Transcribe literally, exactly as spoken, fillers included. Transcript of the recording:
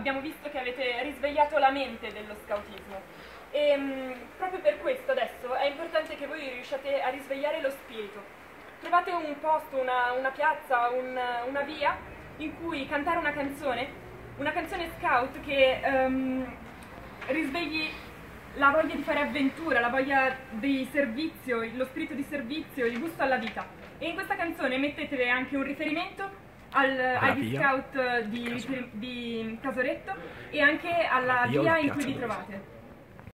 Abbiamo visto che avete risvegliato la mente dello scautismo e mh, proprio per questo adesso è importante che voi riusciate a risvegliare lo spirito. Trovate un posto, una, una piazza, un, una via in cui cantare una canzone, una canzone scout che um, risvegli la voglia di fare avventura, la voglia di servizio, lo spirito di servizio, il gusto alla vita. E in questa canzone mettete anche un riferimento Al, agli via. scout di, di Casoretto e anche alla Io via la in cui piazza vi dove trovate.